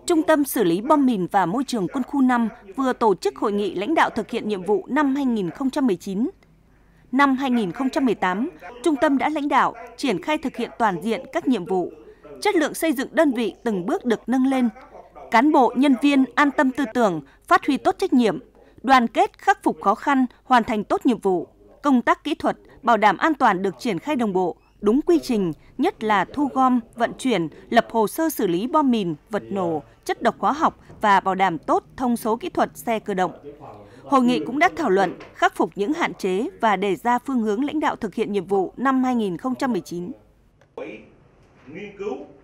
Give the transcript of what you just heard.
Trung tâm xử lý bom mìn và môi trường quân khu 5 vừa tổ chức hội nghị lãnh đạo thực hiện nhiệm vụ năm 2019. Năm 2018, Trung tâm đã lãnh đạo, triển khai thực hiện toàn diện các nhiệm vụ. Chất lượng xây dựng đơn vị từng bước được nâng lên. Cán bộ, nhân viên an tâm tư tưởng, phát huy tốt trách nhiệm, đoàn kết khắc phục khó khăn, hoàn thành tốt nhiệm vụ. Công tác kỹ thuật, bảo đảm an toàn được triển khai đồng bộ, đúng quy trình, nhất là thu gom, vận chuyển, lập hồ sơ xử lý bom mìn, vật nổ, chất độc hóa học và bảo đảm tốt thông số kỹ thuật xe cơ động. Hội nghị cũng đã thảo luận, khắc phục những hạn chế và đề ra phương hướng lãnh đạo thực hiện nhiệm vụ năm 2019. Nghiên cứu